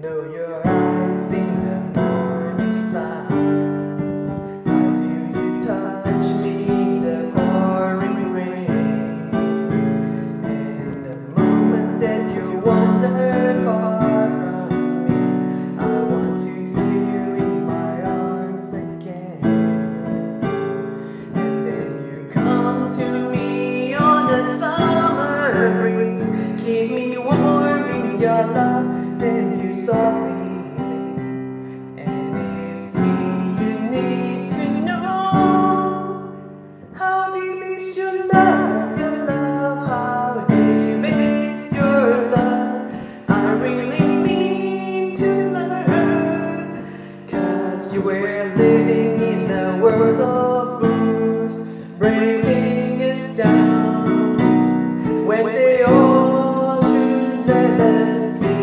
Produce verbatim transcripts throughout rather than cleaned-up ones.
know your eyes in the morning sun. I feel you touch me in the pouring rain. And the moment that you wander far from me, I want to feel you in my arms again. And then you come to me on the summer breeze, keep me warm in your love. Then you softly leave, and it's me you need to know. How deep is your love, your love, how deep is your love? I really need to learn, 'cause you were living in a world of fools, breaking us down, when they all should let us be.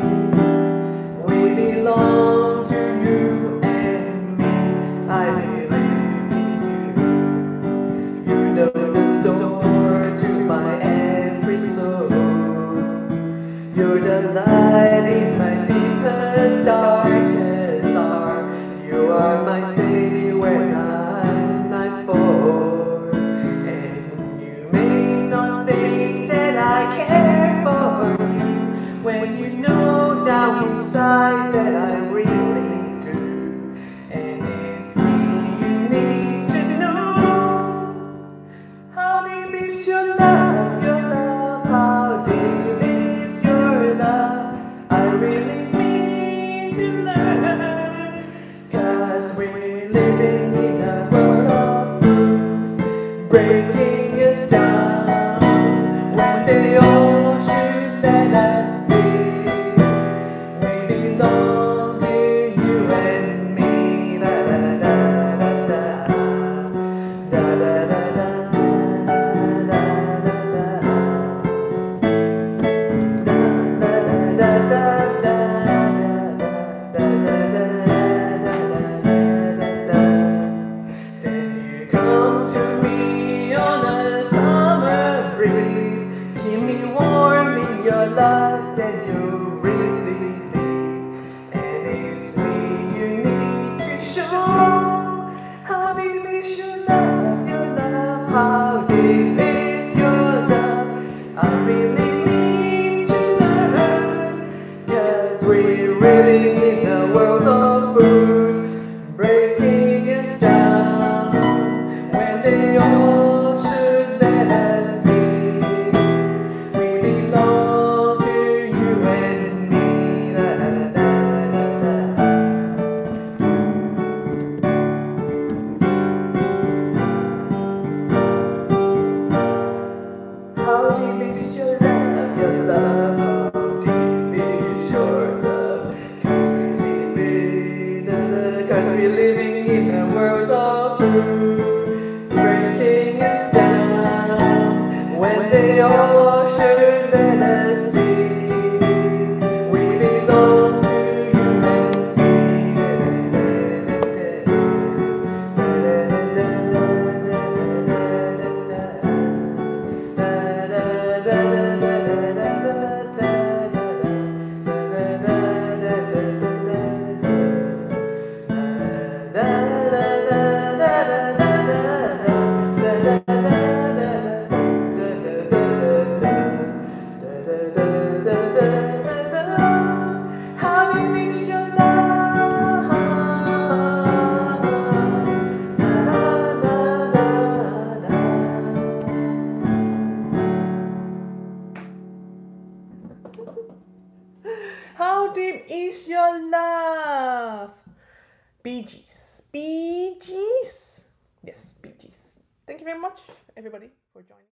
We belong to you and me. I believe in you. You know the door to my every soul. You're the light in my deepest, darkest hour. You are my savior when I'm not for. And you may not think that I care for you, when you know down inside that I really do. And it's me you need to know. How deep is your love, your love? How deep is your love? I really need to learn, 'cause we're living in a world of fools, breaking us down, when they all should let us be. We belong to you and me. Da da da da da da da da da da da da. Then you come to me on a summer breeze, keep me warm in your love. Then you really leave, and it's me you need to show. How deep is your love, your love? How deep is your love? I really need to learn, 'cause we're living in a world of fools, breaking us down, when they all should let us be. We belong to you and me. Da, da, da, da, da. How deep is your love, your love? How deep is your love? 'Cause we're living, da, da, 'cause we're living in a world of fools, breaking us down, when they all should let us be. We belong to you and me. Da, da, da, da, da, da, da, da, How deep is your love? How deep is your love? Bee Gees. Bee Gees? Yes, Bee Gees. Thank you very much, everybody, for joining.